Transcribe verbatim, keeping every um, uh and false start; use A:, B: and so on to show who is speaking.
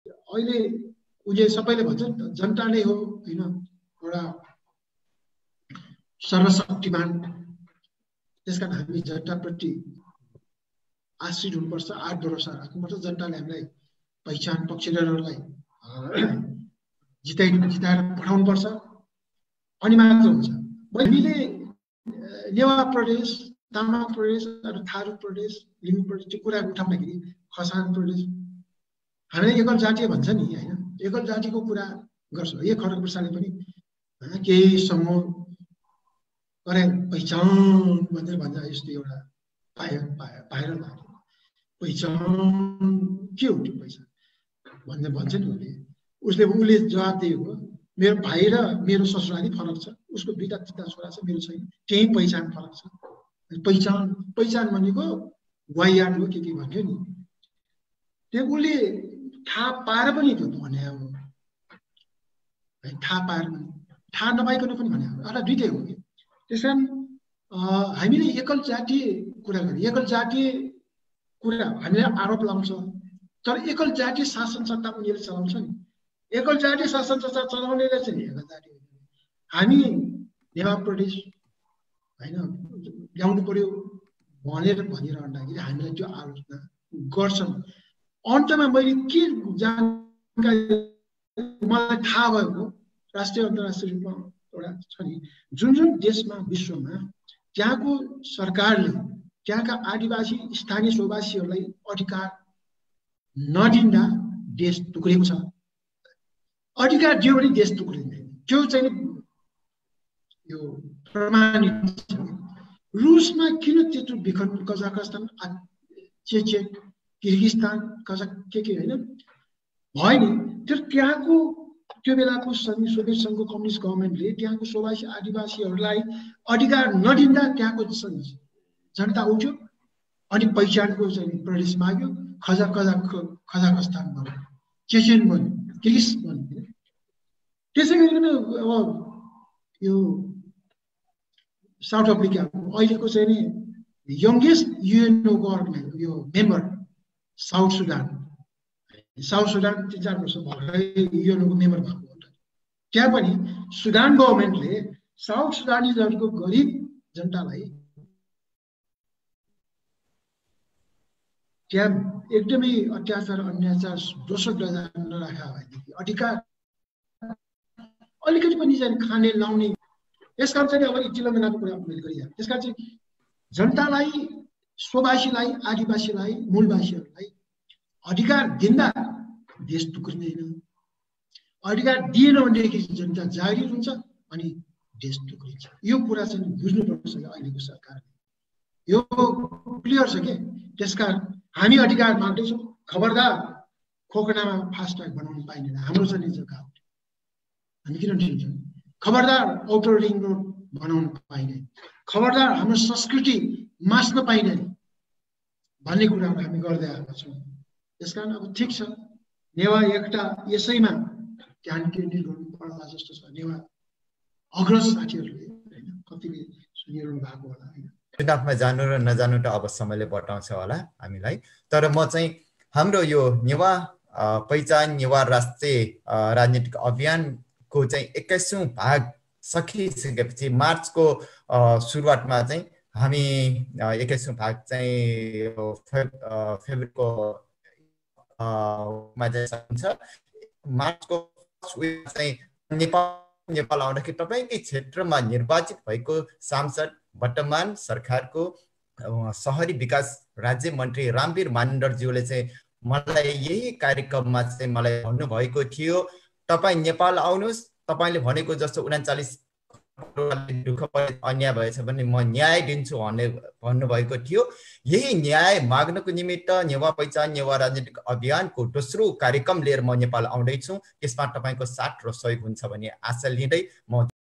A: अहिले उले सबैले भन्छ जनता नै हो हैन एउटा सर्वशक्तिमान। त्यसकारण हामी जनताप्रति आश्रित हुनुपर्छ, आठ भरोसा राख्नुपर्छ। जनताले हामीलाई पहिचान पक्षधरहरूलाई जिताइ जिताएर पठाउनुपर्छ अनि मात्र हुन्छ। हामीले नेवा प्रदेश, तामाङ प्रदेश, थारू प्रदेश, लिम्बू प्रदेश त्यो कुरा उठाउँदाखेरि खसान प्रदेश हामीले एकल जातीय भन्छ नि हैन, एकल जातिको कुरा गर्छ। यो खड्ग प्रसादले पनि केही समूह गरे पहिचान भनेर भन्छ यस्तो एउटा पायो पाएर लाग्यो। पहिचान के हो त्यो पहिचान भन्ने भन्छ नि उसले। उसले उसले जवाब दिएको मेरो भाइ र मेरो ससुराली फरक छ, उसको दुईटा तिनवटा छोरा छ, मेरो छैन, त्यही पहिचान फरक छ। पहिचान पहिचान भनेको वाइयाड हो के के भन्यो नि, त्यो उसले थाहा पाएर पनि त्यो भने हो, थाहा पाएर पनि थाहा नपाइकन पनि भने हो, एउटा दुइटै हो कि। त्यस कारण हामीले एकल जातीय कुरा गरे, एकल जातीय कुरा हामीले आरोप लाउँछ, तर एकल जातीय शासन सत्ता उनीहरूले चलाउँछ नि। एकल जातीय शासन सत्ता चलाउनेले चाहिँ एकल जातीय हामी नेवा प्रदेश हैन ल्याउनु पर्यो भनेर भनिरहँदाखेरि हामीलाई त्यो आलोचना गर्छन्। अन्तमा मैले के जानकारी मलाई थाहा भएको राष्ट्रिय अन्तर्राष्ट्रिय रूपमा एउटा छ नि, जुन जुन देशमा विश्वमा त्यहाँको सरकारले त्यहाँका आदिवासी स्थानीय स्ववासीहरूलाई अधिकार नदिँदा देश टुक्रेको छ। अधिकार दियो भने देश टुक्रिँदैन, त्यो चाहिँ यो प्रमाणित छ। रुसमा किन त्यत्रो विखण्ड, कजाकस्तान, चेचेक, किर्गिस्तान, कजाक के के हैन भयो नि, तर त्यहाँको त्यो बेलाको सोभियत सङ्घको कम्युनिस्ट गभर्मेन्टले त्यहाँको स्ववासी आदिवासीहरूलाई अधिकार नदिँदा त्यहाँको जनता उठ्यो अनि पहिचानको चाहिँ प्रदेश माग्यो। खजा कजा कजाकस्तान भयो, चेचेन भयो, किर्गिज भयो। त्यसै गरिकन अब यो साउथ अफ्रिका अहिलेको चाहिँ नि यङ्गेस्ट युएनओको अर्गनाइज यो member South Sudan, South Sudan तिन चार वर्ष भर्खरै युएनओको मेम्बर भएको हो। त्यहाँ पनि सुडान गभर्मेन्टले साउथ सुडानिजहरूको गरिब जनतालाई त्यहाँ एकदमै अत्याचार अन्याचार दोस्रो दर्जा नराखा भएदेखि अधिकार अलिकति पनि चाहिँ खाने लाउने, यसकारण चाहिँ अब इटिलमेनाको कुरा मैले गरिरहेको। त्यसकारण चाहिँ जनतालाई, स्ववासीलाई, आदिवासीलाई, मूलवासीहरूलाई अधिकार दिँदा देश टुक्रिँदैन, अधिकार दिएन भनेदेखि जनता जागृत हुन्छ अनि देश टुक्रिन्छ। यो कुरा चाहिँ बुझ्नुपर्छ अहिलेको सरकारले, यो क्लियर छ के। त्यसकारण हामी अधिकार माग्दैछौँ, खबरदार खोकनामा फास्ट्याग बनाउनु पाइँदैन, हाम्रो चाहिँ जग्गा हो, हामी किन दिन्छौँ। खबरदार आउटर रिङ रोड बनाउनु पाइँदैन, खबरदार हाम्रो संस्कृति मास्न पाइँदैन भन्ने कुराहरू हामी गर्दै आएका छौँ। त्यसकारण अब ठिक छ, नेवा एकता यसैमा ध्यान केन्द्रित गर्नु पर्ला जस्तो छ। नेवा अग्रज साथीहरूले होइन कतिले सुनिरहनु भएको होला होइन,
B: चुनावमा जानु र नजानु त अब समयले बताउँछ होला हामीलाई। तर म चाहिँ हाम्रो यो नेवा पहिचान नेवा राष्ट्रिय राजनीतिक अभियानको चाहिँ एक्काइसौँ भाग सकिसकेपछि मार्चको सुरुवातमा चाहिँ हामी एक्काइसौँ भाग चाहिँ फेब्रुअरीको मा चाहिँ हुन्छ। मार्चको चाहिँ नेपाल नेपाल आउँदाखेरि तपाईँकै क्षेत्रमा निर्वाचित भएको सांसद वर्तमान सरकारको शहरी विकास राज्य मन्त्री रामवीर मानन्दरज्यूले चाहिँ मलाई यही कार्यक्रममा चाहिँ मलाई भन्नुभएको थियो, तपाईँ नेपाल आउनुहोस्, तपाईँले भनेको जस्तो उनाचालिस दुःख अन्याय भएछ भने म न्याय दिन्छु भन्ने भन्नुभएको थियो। यही न्याय माग्नको निमित्त नेवा पहिचान नेवा राजनीतिक अभियानको दोस्रो कार्यक्रम लिएर म नेपाल आउँदैछु। त्यसमा तपाईँको साथ र सहयोग हुन्छ भन्ने आशा लिँदै म